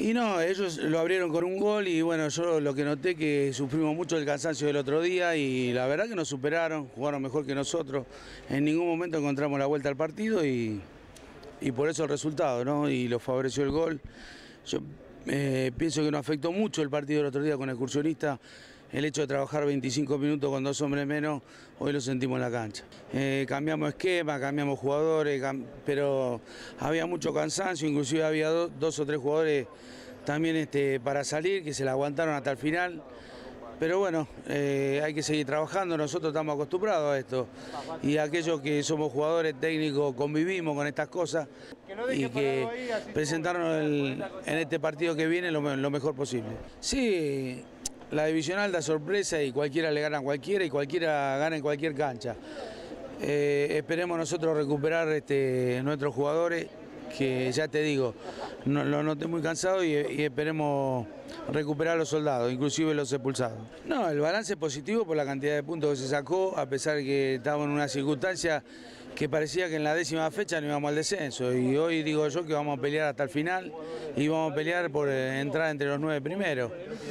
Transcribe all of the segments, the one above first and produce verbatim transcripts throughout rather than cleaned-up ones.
Y no, ellos lo abrieron con un gol y bueno, yo lo que noté que sufrimos mucho el cansancio del otro día y la verdad que nos superaron, jugaron mejor que nosotros. En ningún momento encontramos la vuelta al partido y, y por eso el resultado, ¿no? Y lo favoreció el gol. Yo eh, pienso que nos afectó mucho el partido del otro día con el Excursionista. El hecho de trabajar veinticinco minutos con dos hombres menos, hoy lo sentimos en la cancha. Eh, cambiamos esquema, cambiamos jugadores, cam pero había mucho cansancio, inclusive había do dos o tres jugadores también este, para salir, que se la aguantaron hasta el final. Pero bueno, eh, hay que seguir trabajando, nosotros estamos acostumbrados a esto. Y aquellos que somos jugadores técnicos convivimos con estas cosas y que presentaron el, en este partido que viene lo, lo mejor posible. Sí. La divisional da sorpresa y cualquiera le gana a cualquiera y cualquiera gana en cualquier cancha. Eh, esperemos nosotros recuperar este, nuestros jugadores, que ya te digo, no, lo noté muy cansado y, y esperemos recuperar a los soldados, inclusive los expulsados. No, el balance es positivo por la cantidad de puntos que se sacó, a pesar de que estábamos en una circunstancia que parecía que en la décima fecha no íbamos al descenso y hoy digo yo que vamos a pelear hasta el final y vamos a pelear por eh, entrar entre los nueve primeros.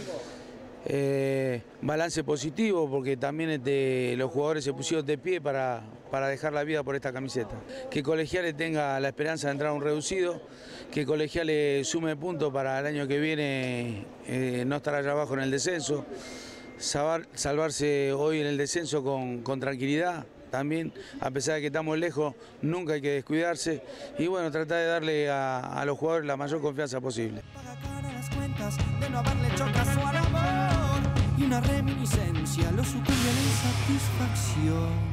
Eh, balance positivo porque también este, los jugadores se pusieron de pie para, para dejar la vida por esta camiseta. Que Colegiales tenga la esperanza de entrar a un reducido, que Colegiales sume puntos para el año que viene eh, no estar allá abajo en el descenso, salvar, salvarse hoy en el descenso con, con tranquilidad. También, a pesar de que estamos lejos, nunca hay que descuidarse y bueno, tratar de darle a, a los jugadores la mayor confianza posible. De no haberle hecho caso al amor y una reminiscencia lo sucumbe a la insatisfacción.